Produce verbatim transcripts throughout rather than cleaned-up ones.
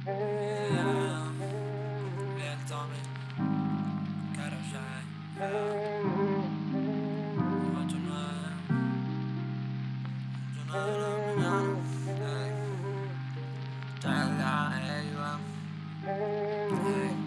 Yeah, Lil Tommy, Caro Shy, ocho nueve, ocho nueve de la mañana, ey, traela, ey, va, ey.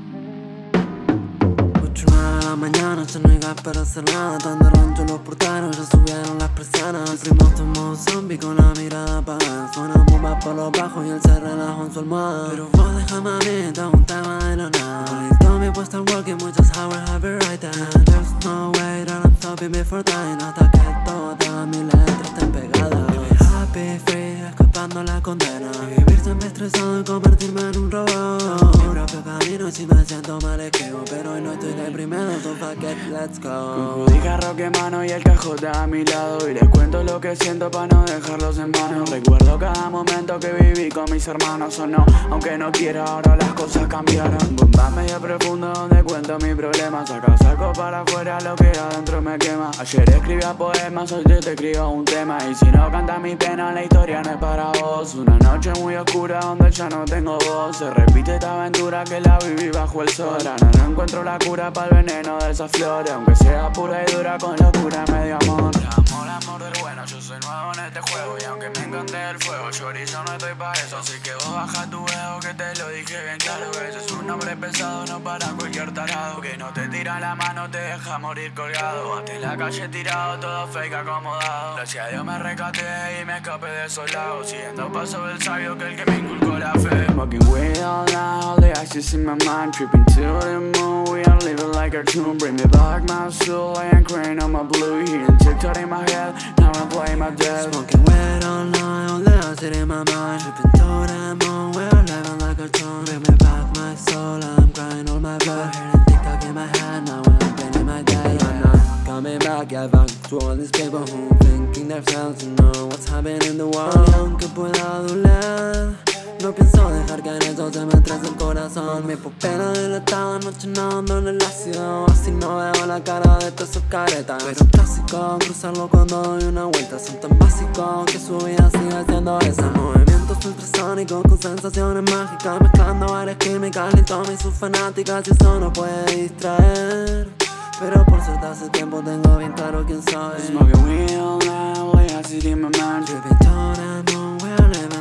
ocho nueve de la mañana, ya no hay gas para hacer nada. Tan de roncho los portaron, ya subieron las persianas. El primo tomó zombie con la mirada apagada. Suena bombas por los bajos y él se relajó en su almohada. Pero vos déjame a mí, te un tema de la nada. Lil Tommy puesta working, muchas hours have been right there. There's no way that I'm stopping before dying. Hasta que todas mis letras estén pegadas. Vivir happy, free, escapando la condena. Y vivir siempre estresado y convertirme en un robot. Mi propio camino y si me siento mal escribo. Pero hoy no estoy deprimido, so fuck it, let's go. Con jarro que mano y el cajote a mi lado. Y les cuento lo que siento para no dejarlos en vano. Recuerdo cada momento que viví con mis hermanos o no. Aunque no quiera, ahora las cosas cambiaron. Bombas medio profundo donde cuento mis problemas. Acá saco para afuera lo que adentro me quema. Ayer escribía poemas, hoy te escribo un tema. Y si no canta mi pena, la historia no es para vos. Una noche muy oscura donde ya no tengo voz. Se repite esta aventura que la viví bajo el sol. Ahora no encuentro la cura para el veneno de esas flores. Aunque sea pura y dura con locura medio amor. Amor, amor del bueno, yo soy nuevo en este juego. Y aunque me encante el fuego, chorizo no estoy pa' eso. Así que vos baja tu ego que te lo dije bien claro. Ese es un hombre pesado, no para cualquier tarado. Que no te tira la mano, te deja morir colgado. Hasta en la calle tirado, todo fake acomodado. Gracias a Dios me rescaté y me escapé de esos lados. Siguiendo paso del sabio que el que me inculcó la fe. Smoking weed all night, all the ices in my mind. Tripping to the moon, we are living like a cartoon. Bring me back my soul, I am crying on my blue. Hearing TikTok in my head, now I'm playing my death. Smoking weed all night, all the acid in my mind. Tripping to the moon, we are living like a cartoon. Bring me back my soul, I'm crying all my blood. Hearing TikTok in my head, now I'm spending my day. I'm not coming back, yeah, back to all these people who thinking themselves to know what's happening in the world. Y aunque pueda doler, no pienso dejar que en eso se me estrese el corazón. Mi pupila dilatada, anoche nadando en el ácido. Así no veo la cara de todas sus caretas. Pero es clásico cruzarlo cuando doy una vuelta. Son tan básicos que su vida sigue siendo esa. Movimientos ultrasónicos con sensaciones mágicas, mezclando varias químicas. Lil Tommy y sus fanáticas, y eso no puede distraer. Pero por suerte hace tiempo tengo bien claro quién soy. Smoking weed all night, all the acid in my mind. Tripping to the moon, we're living